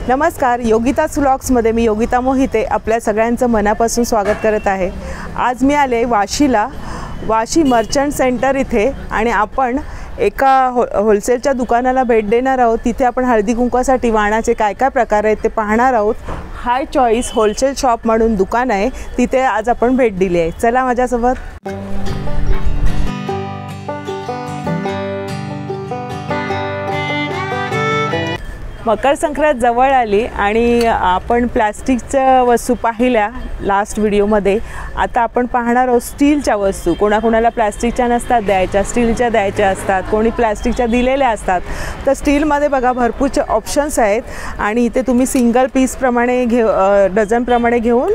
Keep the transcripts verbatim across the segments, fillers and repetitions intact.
नमस्कार, योगिताज व्लॉग्समध्ये मी योगिता मोहिते आपल्या सगळ्यांचं मनापासून स्वागत करत आहे। आज मी आले वाशीला, वाशी मर्चंट सेंटर इथे आणि आपण एका हो होलसेलच्या दुकानाला भेट देणार आहोत। तिथे आपण हळदी कुंकवासाठी वाणाचे काय काय प्रकार आहेत ते पाहणार आहोत। हाय चॉईस होलसेल शॉप म्हणून दुकान आहे, तिथे आज आपण भेट दिली आहे। चला माझ्यासोबत। मकर संक्रांत जवळ आली आणि आपण प्लास्टिकच्या वस्तू पाहिल्या लास्ट व्हिडिओमध्ये। आता आपण पाहणार आहोत स्टीलच्या वस्तू। कोणाकोणाला प्लास्टिकच्या नसतात द्यायच्या, स्टीलच्या द्यायच्या असतात, कोणी प्लास्टिकच्या दिलेल्या असतात। तर स्टीलमध्ये बघा भरपूरचे ऑप्शन्स आहेत आणि इथे तुम्ही सिंगल पीस प्रमाणे घेऊ डझन प्रमाणे घेऊन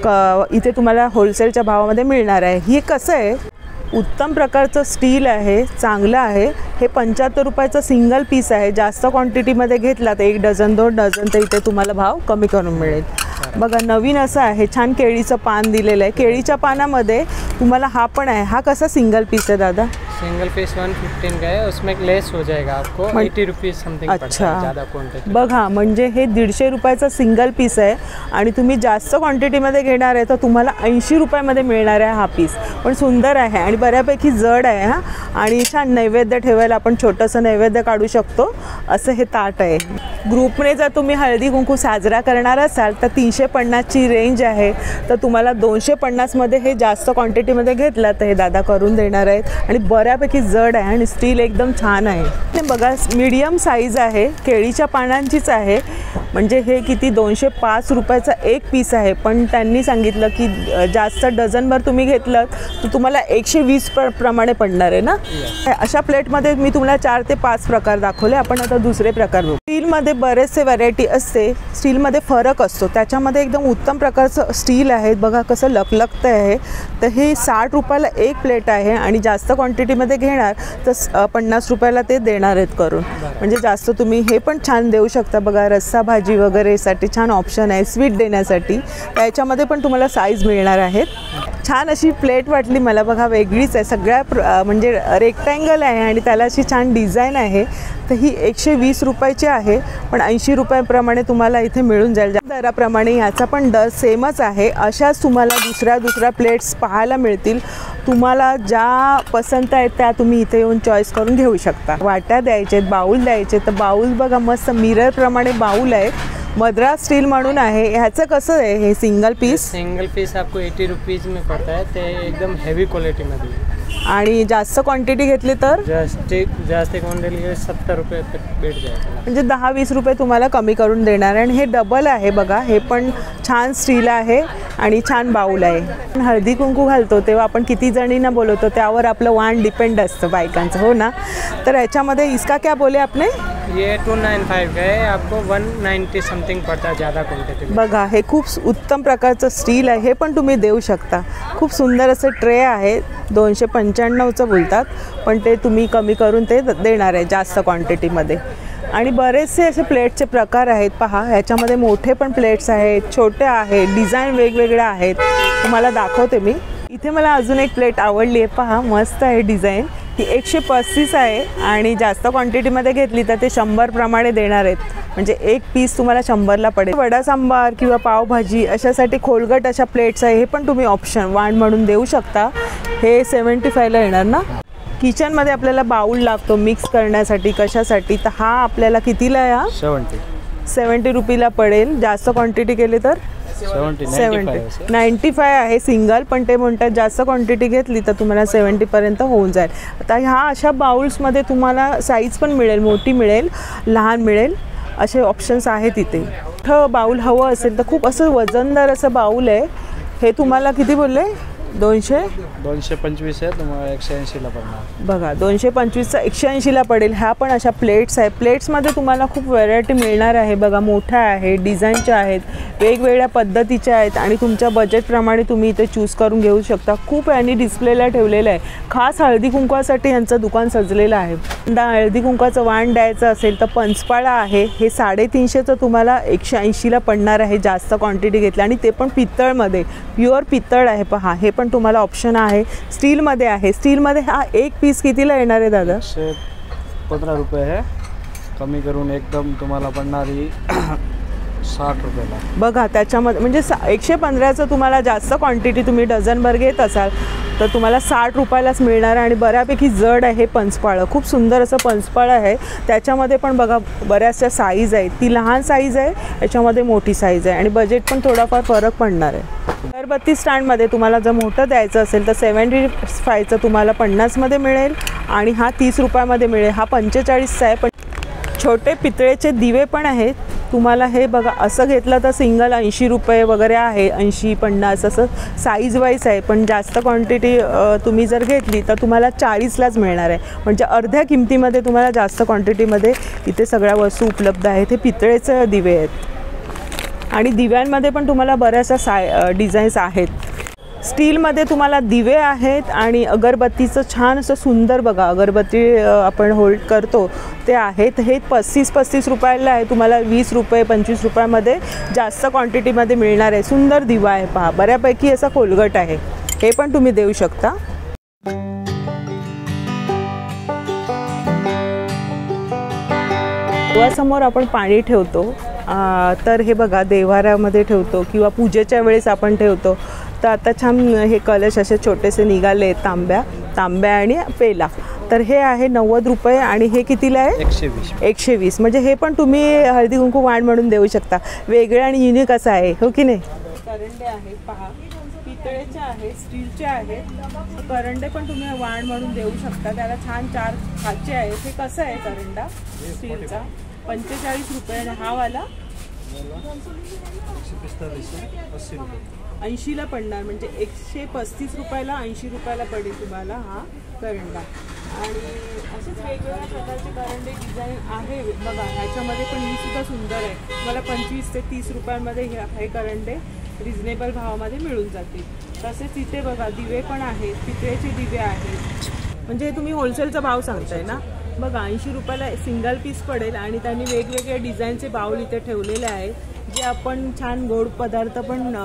इथे तुम्हाला होलसेलच्या भावामध्ये मिळणार आहे। हे कसं आहे, उत्तम प्रकारचं स्टील आहे, चांगलं आहे। हे पंच्याहत्तर रुपयाचं सिंगल पीस आहे। जास्त क्वांटिटीमध्ये घेतला तर एक डझन दोन डझन तर इथे तुम्हाला भाव कमी करून मिळेल। बघा नवीन असं आहे, छान केळीचं पान दिलेलं आहे। केळीच्या पानामध्ये तुम्हाला हा पण आहे। हा कसा सिंगल पीस आहे दादा? सिंगल पीस वन फिफ्टीन का है, उसमें लेस हो जाएगा आपको एटी रुपीज़ समथिंग पड़ता है ज़्यादा क्वांटिटी। बघा म्हणजे हे दीडशे रुपयाचा सिंगल पीस आहे आणि तुम्ही जास्त क्वांटिटीमध्ये घेणार आहे तर तुम्हाला ऐंशी रुपयामध्ये मिळणार आहे हा पीस। पण सुंदर आहे आणि बऱ्यापैकी जड आहे हा, आणि छान नैवेद्य ठेवायला आपण छोटंसं नैवेद्य काढू शकतो असं हे ताट आहे। ग्रुपने जर तुम्ही हळदी कुंकू साजरा करणार असाल तर तीनशे पन्नासची रेंज आहे, तर तुम्हाला दोनशे पन्नासमध्ये हे जास्त क्वांटिटीमध्ये घेतलं तर हे दादा करून देणार आहेत। आणि बऱ्यापैकी जड आहे आणि स्टील एकदम छान आहे। ते बघा मीडियम साईज आहे, केळीच्या पानांचीच आहे। म्हणजे हे किती दोनशे पाच रुपयाचा एक पीस आहे, पण त्यांनी सांगितलं की जास्त डझनभर तुम्ही घेतलं तर तुम्हाला एकशे वीस प्र प्रमाणे पडणार आहे ना। अशा प्लेटमध्ये मी तुम्हाला चार ते पाच प्रकार दाखवले। आपण आता दुसरे प्रकार बघू। स्टीलमध्ये बरेचसे व्हरायटी असते, स्टीलमध्ये फरक असतो। त्याच्यामध्ये एकदम उत्तम प्रकारचं स्टील आहे, बघा कसं लकलकतं आहे। तर हे साठ रुपयाला एक प्लेट आहे आणि जास्त क्वांटिटीमध्ये घेणार तर पन्नास रुपयाला ते देणार आहेत करून। म्हणजे जास्त तुम्ही हे पण छान देऊ शकता। बघा रस्सा भाजी वगैरेसाठी छान ऑप्शन आहे, स्वीट देण्यासाठी। त्याच्यामध्ये पण तुम्हाला साईज मिळणार आहेत। छान अशी प्लेट वाटली मला, बघा वेगळीच आहे, सगळ्या म्हणजे रेक्टँगल आहे आणि त्याला अशी छान डिझाईन आहे। तर ही एकशे वीस रुपयाची आहे, पण ऐंशी रुपयाप्रमाणे तुम्हाला इथे मिळून जाईल। दराप्रमाणे याचा पण दर सेमच आहे। अशाच तुम्हाला दुसऱ्या दुसऱ्या प्लेट्स पाहायला मिळतील। तुम्हाला ज्या पसंत आहेत त्या तुम्ही इथे येऊन चॉईस करून घेऊ शकता। वाट्या द्यायचे, बाउल द्यायचे, तर बाउल बघा मस्त मिररप्रमाणे बाउल आहे। मद्रास स्टील म्हणून आहे। ह्याचं कसं आहे हे सिंगल पीस? सिंगल पीस आपको एटी रुपीज़ में पड़ता है, ते एकदम हेवी क्वालिटीमध्ये। आणि जास्त क्वांटिटी घेतली तर जास्त जास्त क्वांटिटी सत्तर रुपये भेट जायचं, म्हणजे दहा वीस रुपये तुम्हाला कमी करून देणार। आणि हे डबल आहे बघा, हे पण छान स्टील आहे आणि छान बाउल आहे। हळदी कुंकू घालतो तेव्हा आपण किती जणींना बोलवतो त्यावर आपलं वाण डिपेंड असतं बायकांचं, हो ना। तर याच्यामध्ये इसका क्या बोले आपने? ये टू नाइन फाइव का है, आपको वन नाइन्टी समथिंग पड़ता है ज़्यादा क्वांटिटी। बघा हे खूप उत्तम प्रकारचं स्टील आहे, हे पण तुम्ही देऊ शकता। खूप सुंदर असे ट्रे आहे, दोनशे पंच्याण्णवचं बोलतात, पण ते तुम्ही कमी करून ते देणार आहे जास्त क्वांटिटीमध्ये। आणि बरेचसे असे प्लेटचे प्रकार आहेत पहा। ह्याच्यामध्ये मोठे पण प्लेट्स आहेत, छोटे आहेत, डिझाईन वेगवेगळ्या आहेत, तुम्हाला दाखवते मी। इथे मला अजून एक प्लेट आवडली आहे पहा, मस्त आहे डिझाईन। ही एकशे पस्तीस आहे आणि जास्त क्वांटिटीमध्ये घेतली तर ते शंभर प्रमाणे देणार आहेत। म्हणजे एक पीस तुम्हाला शंभरला पडेल। वडा सांबार किंवा पावभाजी अशासाठी खोलगट अशा प्लेट्स आहे, हे पण तुम्ही ऑप्शन वाण म्हणून देऊ शकता। हे सेवन्टी फायला येणार ना। किचनमध्ये आपल्याला बाउल लागतो मिक्स करण्यासाठी, कशासाठी, तर हा आपल्याला कितीला आहे? हा सेवन्टी सेवन्टी रुपीला पडेल। जास्त क्वांटिटी केली तर सेवन्टी सेवन्टी नाईंटी फाय आहे सिंगल, पण ते म्हणतात जास्त क्वांटिटी घेतली तर तुम्हाला सेवन्टीपर्यंत होऊन जाईल। आता ह्या अशा बाउल्समध्ये तुम्हाला साईज पण मिळेल, मोठी मिळेल, लहान मिळेल, असे ऑप्शन्स आहेत इथे। मोठं बाउल हवं असेल तर खूप असं वजनदार असं बाउल आहे। हे तुम्हाला किती बोलले? दोनशे दोनशे पंचवीस आहे, तुम्हाला एकशे ऐंशीला पडणार। बघा दोनशे पंचवीसचा एकशे ऐंशीला पडेल। ह्या पण अशा प्लेट्स आहे। प्लेट्समध्ये तुम्हाला खूप व्हरायटी मिळणार आहे। बघा मोठ्या आहे, डिझाईनच्या आहेत, वेगवेगळ्या पद्धतीच्या आहेत आणि तुमच्या बजेटप्रमाणे तुम्ही इथे चूज करून घेऊ शकता। खूप यांनी डिस्प्लेला ठेवलेलं आहे, खास हळदी कुंकवासाठी यांचं दुकान सजलेलं आहे। हळदी कुंकवाचं वाण द्यायचं असेल तर पंचपाळा आहे, हे साडेतीनशेचं तुम्हाला एकशे ऐंशीला पडणार आहे जास्त क्वांटिटी घेतली, आणि ते पण पितळमध्ये, प्युअर पितळ आहे पहा। हे पण तुम्हाला ऑप्शन आहे। स्टीलमध्ये आहे, स्टीलमध्ये हा एक पीस कितीला येणार आहे दादा? पंधरा रुपये आहे, कमी करून एकदम तुम्हाला पडणारी साठ रुपयाला बघा. त्याच्यामध्ये म्हणजे एकशे पंधराचं तुम्हाला जास्त क्वांटिटी तुम्ही डझनभर घेत असाल तर तुम्हाला साठ रुपयालाच मिळणार आहे. आणि बऱ्यापैकी जड आहे हे पंचपाळं. खूप सुंदर असं पंचपाळं आहे. त्याच्यामध्ये पण बघा बऱ्याचशा साईज आहेत. ती लहान साईज आहे, याच्यामध्ये मोठी साईज आहे आणि बजेट पण थोडाफार फरक पडणार आहे. अगरबत्ती स्टँडमध्ये तुम्हाला जर मोठं द्यायचं असेल तर सेवन्टी फायचं तुम्हाला पन्नासमध्ये मिळेल आणि हा तीस रुपयामध्ये मिळेल. हा पंचेचाळीसचा आहे. पण छोटे पितळेचे दिवे पण आहेत तुम्हाला. हे बघा असं घेतलं तर सिंगल ऐंशी रुपये वगैरे आहे, ऐंशी पन्नास असं साईज वाईज आहे. पण जास्त क्वांटिटी तुम्ही जर घेतली तर तुम्हाला चाळीसलाच मिळणार आहे. म्हणजे अर्ध्या किमतीमध्ये तुम्हाला जास्त क्वांटिटीमध्ये इथे सगळ्या वस्तू उपलब्ध आहेत. हे पितळेचे दिवे आहेत आणि दिव्यांमध्ये पण तुम्हाला बऱ्याचशा साय डिझाईन्स आहेत. स्टीलमध्ये तुम्हाला दिवे आहेत आणि अगरबत्तीचं छान असं सुंदर बघा अगरबत्ती आपण होल्ड करतो ते आहेत. हे पस्तीस पस्तीस रुपयाला आहे. तुम्हाला वीस रुपये पंचवीस रुपयामध्ये जास्त क्वांटिटीमध्ये मिळणार आहे. सुंदर दिवा आहे पहा. बऱ्यापैकी असा खोलगट आहे. हे पण तुम्ही देऊ शकता. देवासमोर आपण पाणी ठेवतो तर हे बघा देव्हाऱ्यामध्ये ठेवतो किंवा पूजेच्या वेळेस आपण ठेवतो. तर आता छान हे कलश असे छोटेसे निघाले तांब्या तांब्या आणि पेला. तर हे आहे नव्वद रुपये आणि हे कितीला आहे एकशे वीस एकशे वीस. म्हणजे हे पण तुम्ही हळदी कुंकू वाण म्हणून देऊ शकता. वेगळे आणि युनिक असं आहे हो की नाही. करंडे आहेत पहा. पितळेचे आहेत, स्टीलचे आहेत. करंडे पण तुम्ही वाण म्हणून देऊ शकता. त्याला छान चार खाचे आहेत. हे कसं आहे करंडा स्टीलचा पंचेचाळीस रुपये आणि हा वाला ऐंशीला पडणार. म्हणजे एकशे पस्तीस रुपयाला ऐंशी रुपयाला पडेल तुम्हाला हा करंडा. आणि असेच वेगवेगळ्या प्रकारचे करंडे डिझाईन आहे बघा. ह्याच्यामध्ये पण ही सुद्धा सुंदर आहे. मला पंचवीस ते तीस रुपयांमध्ये हे हे करंडे रिजनेबल भावामध्ये मिळून जातील. तसेच इथे बघा दिवे पण आहेत. पितळेचे दिवे आहेत. म्हणजे तुम्ही होलसेलचा भाव सांगताय ना. बघा ऐंशी रुपयाला सिंगल पीस पडेल आणि त्यांनी वेगवेगळ्या डिझाईनचे बाउल इथे ठेवलेले आहेत जे आपण छान गोड पदार्थ पण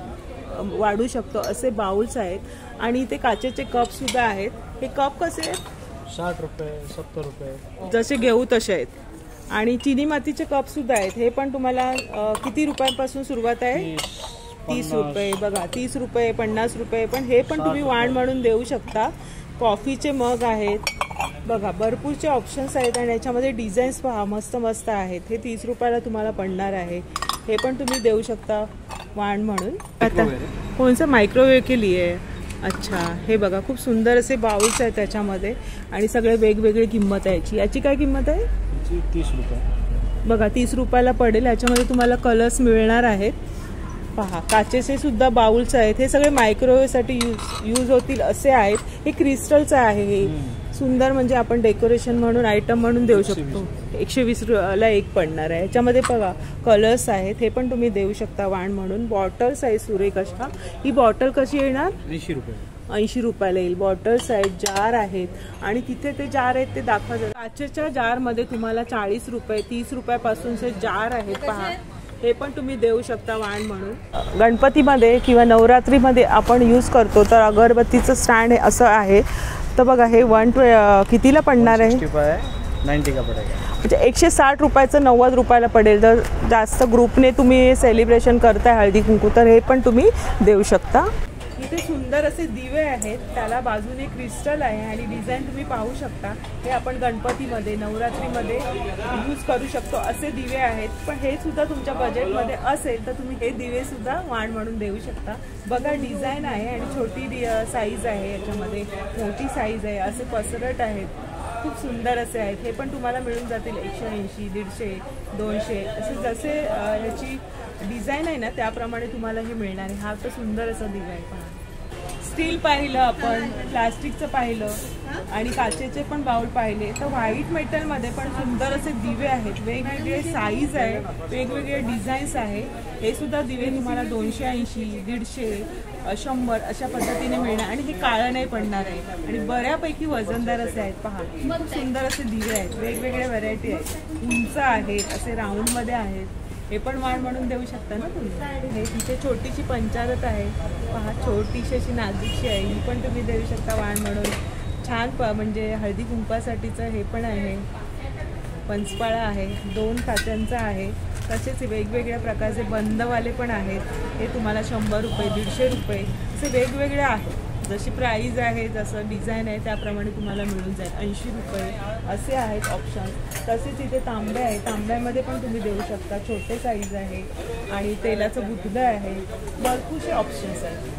वाढू शकतो असे बाउल्स आहेत. आणि इथे काचेचे कपसुद्धा आहेत. हे कप कसे आहेत साठ रुपये सत्तर रुपये जसे घेऊ तसे आहेत. आणि चिनी मातीचे कपसुद्धा आहेत. हे पण तुम्हाला किती रुपयांपासून सुरुवात आहे तीस रुपये बघा तीस रुपये पन्नास रुपये. पण हे पण तुम्ही वाण म्हणून देऊ शकता. कॉफीचे मग आहेत बघा. भरपूरचे ऑप्शन्स आहेत आणि याच्यामध्ये डिझाईन्स पहा मस्त मस्त आहेत. हे तीस रुपयाला तुम्हाला पडणार आहे. हे पण तुम्ही देऊ शकता वाण म्हणून. आता कोणचं मायक्रोवेव्ह के लिए. अच्छा हे बघा खूप सुंदर असे बाउल्स आहेत त्याच्यामध्ये आणि सगळे वेगवेगळी किंमत आहे याची. याची काय किंमत आहे तीस रुपये बघा तीस रुपयाला पडेल. याच्यामध्ये तुम्हाला कलर्स मिळणार आहेत पहा. काचेचे सुद्धा बाउल्स आहेत. हे सगळे मायक्रोवेव्हसाठी यूज यूज होतील असे आहेत. हे क्रिस्टलचं आहे. हे सुंदर म्हणजे आपण डेकोरेशन म्हणून आयटम म्हणून देऊ शकतो. एकशे वीस ला एक पडणार आहे. याच्यामध्ये बघा कलर्स आहेत. हे पण तुम्ही देऊ शकता वाण म्हणून. बॉटल्स आहे सुरेख अशा. ही बॉटल कशी येणार ऐंशी रुपये ऐंशी रुपयाला येईल. बॉटल्स आहेत जार आहेत आणि तिथे ते जार आहेत ते दाखवा जरा. काचेच्या जारमध्ये तुम्हाला चाळीस रुपये तीस रुपयापासूनचे जार आहेत पहा. हे पण तुम्ही देऊ शकता वाण म्हणून. गणपतीमध्ये किंवा नवरात्रीमध्ये आपण यूज करतो तर अगरबत्तीचं स्टँड असं आहे. तर बघा हे वन ट्वे कितीला पडणार आहे नाईन्टी का पडेल. म्हणजे एकशे साठ रुपयाचं नव्वद रुपयाला पडेल. जर जास्त ग्रुपने तुम्ही सेलिब्रेशन करताय हळदी कुंकू तर हे पण तुम्ही देऊ शकता. इथे सुंदर असे दिवे आहेत. त्याला बाजूने क्रिस्टल आहे आणि डिझाईन तुम्ही पाहू शकता. हे आपण गणपतीमध्ये नवरात्रीमध्ये यूज करू शकतो असे दिवे आहेत. पण हे सुद्धा तुमच्या बजेटमध्ये असेल तर तुम्ही हे दिवे सुद्धा वाण म्हणून देऊ शकता. बघा डिझाईन आहे आणि छोटी साईज आहे. याच्यामध्ये मोठी साईज आहे. असे पसरट आहेत. खूप सुंदर असे आहेत. हे पण तुम्हाला मिळून जातील एकशे ऐंशी दीडशे दोनशे असे जसे ह्याची डिझाईन आहे ना त्याप्रमाणे तुम्हाला हे मिळणार आहे. हा तर सुंदर असा दिवा आहे पहा. स्टील पाहिलं आपण, प्लास्टिकचं पाहिलं आणि काचेचे पण बाउल पाहिले. तर व्हाईट मेटलमध्ये पण सुंदर असे दिवे आहेत. वेगवेगळे साईज आहे, वेगवेगळे डिझाईन्स आहे. हे सुद्धा दिवे तुम्हाला दोनशे ऐंशी दीडशे शंभर अशा पद्धतीने मिळणार आणि हे काळं नाही पडणार आहे. आणि बऱ्यापैकी वजनदार असे आहेत पहा. खूप सुंदर असे दिवे आहेत. वेगवेगळ्या व्हरायटी आहेत. उंच आहेत, असे राऊंडमध्ये आहेत. हे पण वाण म्हणून देऊ शकता ना तुम्ही. हे तिथे छोटीशी पंचारत आहे पहा. छोटीशी अशी नाजूकशी आहे. ही पण तुम्ही देऊ शकता वाण म्हणून. छान प म्हणजे हळदी कुंकवासाठीचं हे पण आहे. पंचपाळा आहे. दोन काच्यांचा आहे. तसेच वेगवेगळ्या प्रकारचे बंदवाले पण आहेत, हे तुम्हाला शंभर रुपये दीडशे रुपये असे वेगवेगळे आहेत. जशी प्राईज आहे, जसं डिझाईन आहे त्याप्रमाणे तुम्हाला मिळून जाईल. ऐंशी रुपये असे आहेत ऑप्शन. तसेच इथे तांबे आहे, तांब्यामध्ये पण तुम्ही देऊ शकता. छोटे साईज आहे आणि तेलाचं बुधलं आहे. भरपूरसे ऑप्शन्स आहेत.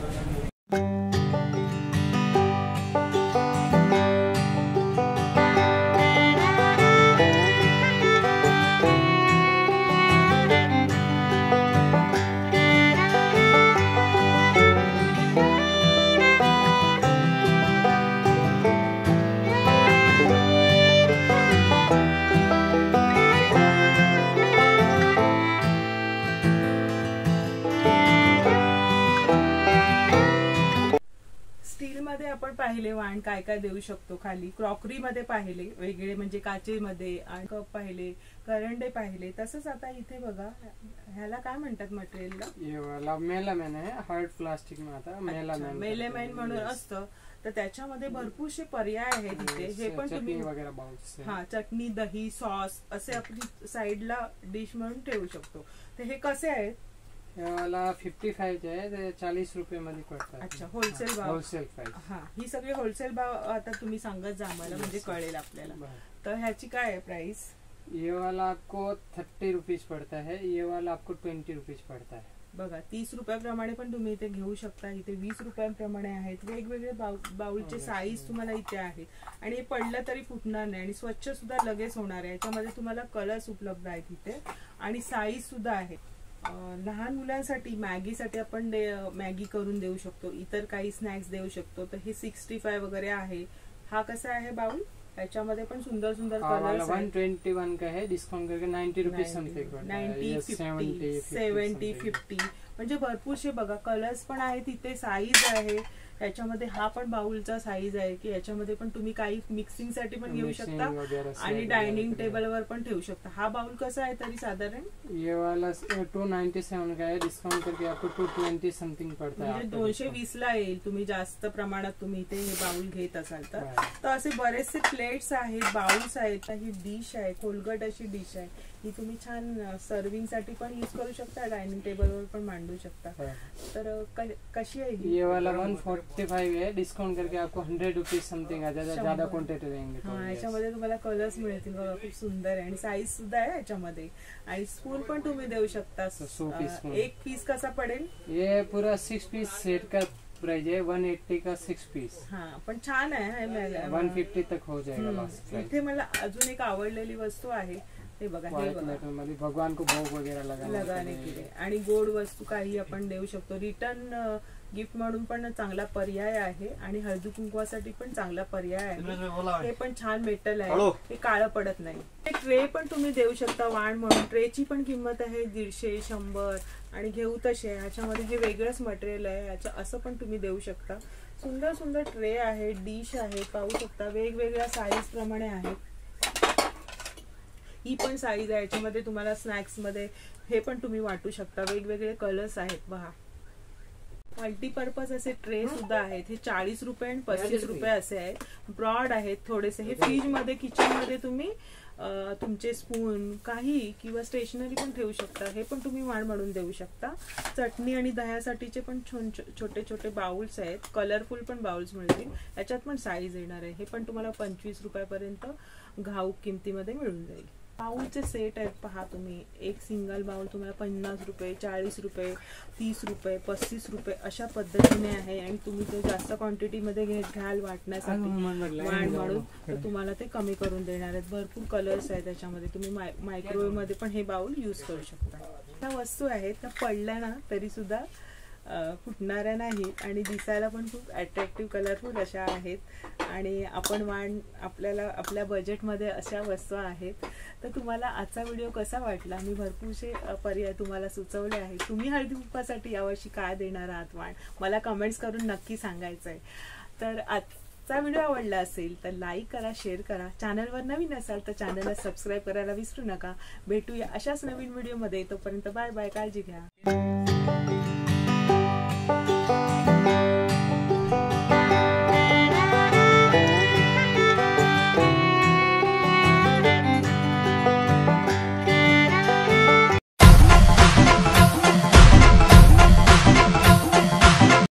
स्टीलमध्ये आपण पाहिले वाण काय काय देऊ शकतो. खाली क्रॉकरीमध्ये पाहिले वेगळे, म्हणजे काचेमध्ये, आणि कप पाहिले, करंडे पाहिले. तसंच आता इथे बघा, ह्याला काय म्हणतात मटेरियलला? ये वाला मेलामॅन आहे, हार्ड प्लास्टिक में आता मेलामॅन मेलामॅन म्हणून असतं. तर त्याच्यामध्ये भरपूरसे पर्याय आहेत इथे. हे पण तुम्ही वगैरे बाउल्स, हा चटणी, दही, सॉस असे आपली साईडला डिश म्हणून ठेवू शकतो. तर हे कसे आहेत? वाला फिफ्टी फाईव्ह आहे, चाळीस रुपये मध्ये पडतात. अच्छा, होलसेल भाव. Wholesale price. हा, ही सगळी होलसेल भाव आता तुम्ही सांगत जा आम्हाला, म्हणजे कळेल आपल्याला. तर ह्याची काय आहे प्राइस? ये वाला आपको थर्टी रुपीज पड़ता है, ये वाला आपको ट्वेंटी रुपीज पड़ता है. बघा, तीस रुपयाप्रमाणे पण तुम्ही इथे घेऊ शकता. इथे वीस रुपयांप्रमाणे आहेत. वेगवेगळे बाउलचे साईज तुम्हाला इथे आहेत. आणि हे पडलं तरी फुटणार नाही आणि स्वच्छ सुद्धा लगेच होणार आहे. याच्यामध्ये तुम्हाला कलर्स उपलब्ध आहेत इथे आणि साईज सुद्धा आहे. लहान मुलांसाठी मॅगीसाठी आपण मॅगी करून देऊ शकतो, इतर काही स्नॅक्स देऊ शकतो. तर हे सिक्स्टी फाय वगैरे आहे. हा कसा आहे बाउल? याच्यामध्ये पण सुंदर सुंदर कलर्स वन ट्वेंटी वन का है, डिस्काउंट करके ninety rupees something, ninety fifty seventy fifty म्हणजे भरपूरशे बघा कलर्स पण आहेत इथे. साईज आहे याच्यामध्ये. हा पण बाउलचा साईज आहे की याच्यामध्ये पण तुम्ही काही मिक्सिंग साठी पण घेऊ शकता आणि डायनिंग टेबलवर पण ठेवू शकता. हा बाउल कसा आहे तरी साधारण? ये वाला टू नाइन्टी सेवन का है, डिस्काउंट करके आपको टू ट्वेंटी समथिंग पड़ता है. म्हणजे दोनशे वीस ला येईल तुम्ही जास्त प्रमाणात तुम्ही इथे हे बाउल घेत असाल तर. तर असे बरेचसे प्लेट्स आहेत, बाउल्स आहेत. ही डिश आहे, खोलगट अशी डिश आहे. ही तुम्ही छान सर्विंग साठी पण यूज करू शकता, डायनिंग टेबलवर पण मांडू शकता. तर कशी आहे ही? ये वाला वन फोर्टी फाइव है, डिस्काउंट करके आपको हंड्रेड रुपीज समथिंग आ जाएगा, ज्यादा क्वांटिटी रहेंगे. हा, याच्यामध्ये तुम्हाला कलर्स मिळतील बघा, खूप सुंदर आहे आणि साईज सुद्धा आहे याच्यामध्ये. आणि स्पून पण तुम्ही देऊ शकता. एक पीस कसा पडेल? ये पूरा सिक्स पीस सेट का प्राइस है, वन एट्टी का सिक्स पीस. हा, पण छान आहे. वन फिफ्टी तक हो जाएगा. इथे मला अजून एक आवडलेली वस्तू आहे, हे बघा, हे बघा, भगवान को भोग वगैरे लगाने के लिए. आणि गोड वस्तू काही आपण देऊ शकतो. रिटर्न गिफ्ट म्हणून पण चांगला पर्याय आहे आणि हळदी कुंकवासाठी पण चांगला पर्याय आहे. हे पण छान मेटल आहे, हे काळं पडत नाही. ट्रे पण तुम्ही देऊ शकता वाण म्हणून. ट्रेची पण किंमत आहे दीडशे, शंभर आणि घेऊ तसे. ह्याच्यामध्ये हे वेगळंच मटेरियल आहे, ह्याच्या असं पण तुम्ही देऊ शकता. सुंदर सुंदर ट्रे आहे, डिश आहे, पाहू शकता. वेगवेगळ्या साईज प्रमाणे आहेत. ही पण साईज आहे. याच्यामध्ये तुम्हाला स्नॅक्स मध्ये हे पण तुम्ही वाटू शकता. वेगवेगळे कलर्स आहेत पहा. मल्टीपर्पज असे ट्रे सुद्धा आहेत. हे चाळीस रुपये आणि पस्तीस रुपये असे आहेत. ब्रॉड आहेत थोडेसे. हे फ्रीज मध्ये, किचन मध्ये तुम्ही तुमचे स्पून काही किंवा स्टेशनरी पण ठेवू शकता. हे पण तुम्ही वाण म्हणून देऊ शकता. चटणी आणि दह्यासाठीचे पण छोटे छोटे बाउल्स आहेत. कलरफुल पण बाउल्स मिळतील. याच्यात पण साईज येणार आहे. हे पण तुम्हाला पंचवीस रुपयापर्यंत घाऊक किमतीमध्ये मिळून जाईल. बाउलचे सेट आहेत पहा तुम्ही. एक सिंगल बाउल तुम्हाला पन्नास रुपये, चाळीस रुपये, तीस रुपये, पस्तीस रुपये अशा पद्धतीने आहे. आणि तुम्ही ते जास्त क्वांटिटीमध्ये घ्याल वाटण्यासाठी वाण म्हणून, तर तुम्हाला ते कमी करून देणार आहेत. भरपूर कलर्स आहेत त्याच्यामध्ये. तुम्ही माय मायक्रोवेव्ह मध्ये पण हे बाउल यूज करू शकता. ह्या वस्तू आहेत त्या पडल्या ना तरी सुद्धा फुटणाऱ्या नाही आणि दिसायला पण खूप अट्रॅक्टिव्ह, कलरफुल अशा आहेत. आणि आपण वाण आपल्याला आपल्या बजेटमध्ये अशा वस्तू आहेत. तर तुम्हाला आजचा व्हिडिओ कसा वाटला? मी भरपूरसे पर्याय तुम्हाला सुचवले आहेत. तुम्ही हळदी कुंकवासाठी यावर्षी काय देणार आहात वाण? मला कमेंट्स करून नक्की सांगायचं आहे. तर आजचा व्हिडिओ आवडला असेल तर लाईक करा, शेअर करा. चॅनलवर नवीन असाल तर चॅनलला सबस्क्राईब करायला विसरू नका. भेटूया अशाच नवीन व्हिडिओमध्ये. तोपर्यंत बाय बाय. काळजी घ्या.